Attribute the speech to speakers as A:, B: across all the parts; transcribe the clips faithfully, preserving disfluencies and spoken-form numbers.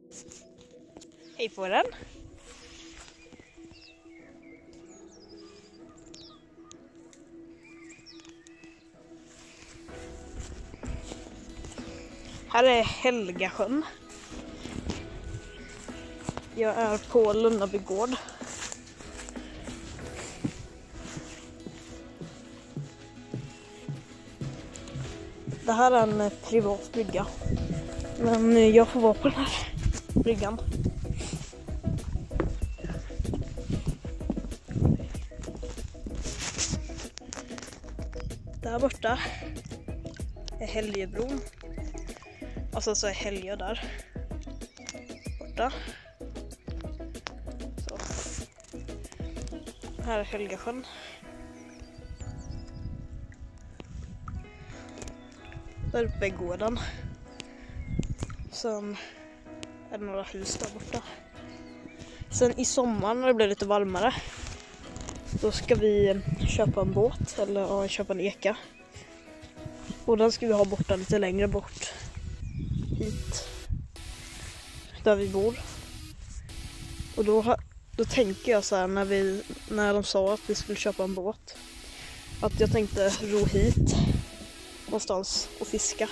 A: Hej på den. Här är Helgasjön. Jag är på Lunnaby gård. Det här är en privat brygga. Men jag får vara på den här bryggan. Där borta är Helgebron. Och så, så är Helge där borta. Så. Här är Helgasjön. Där uppe är gården. Sen är det några hus där borta. Sen i sommar när det blir lite varmare, då ska vi köpa en båt eller ja, köpa en eka. Och den ska vi ha borta lite längre bort. Hit. Där vi bor. Och då, då tänker jag så här när, vi, när de sa att vi skulle köpa en båt. Att jag tänkte ro hit. Någonstans och fiska.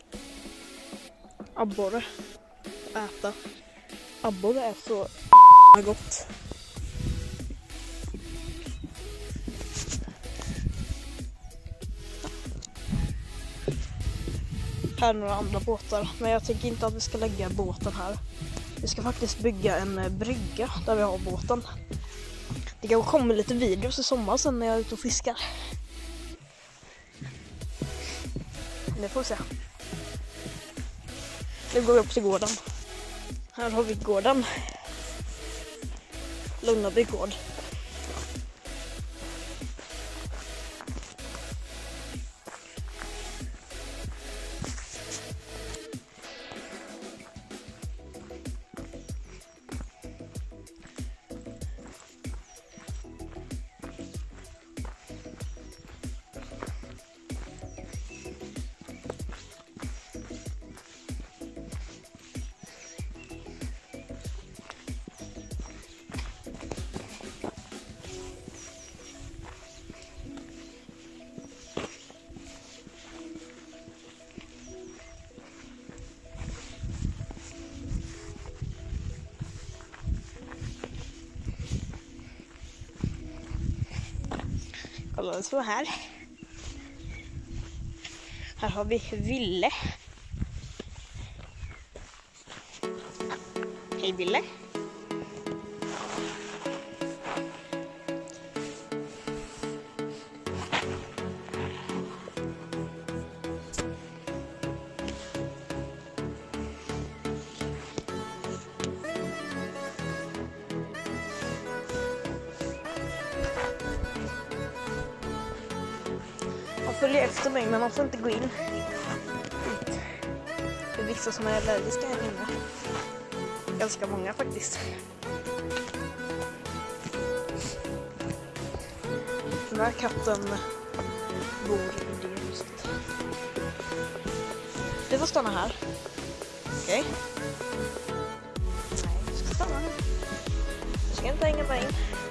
A: Abborre. Äta. Abborre är så gott. Här är några andra båtar. Men jag tänker inte att vi ska lägga båten här. Vi ska faktiskt bygga en brygga där vi har båten. Det kanske kommer lite videos i sommar sen när jag är ute och fiskar. Det får vi se. Nu går vi upp till gården. Här har vi gården. Lunnaby gård. Kolla så här. Här har vi Ville. Hej Ville. Han följer efter mig men han får inte gå in hit. Det är vissa som är allergiska här inne. Ganska många faktiskt. Den här katten bor i det huset. Du får stanna här. Okej. Okay. Nej, du ska stanna här. Du ska inte hänga med in.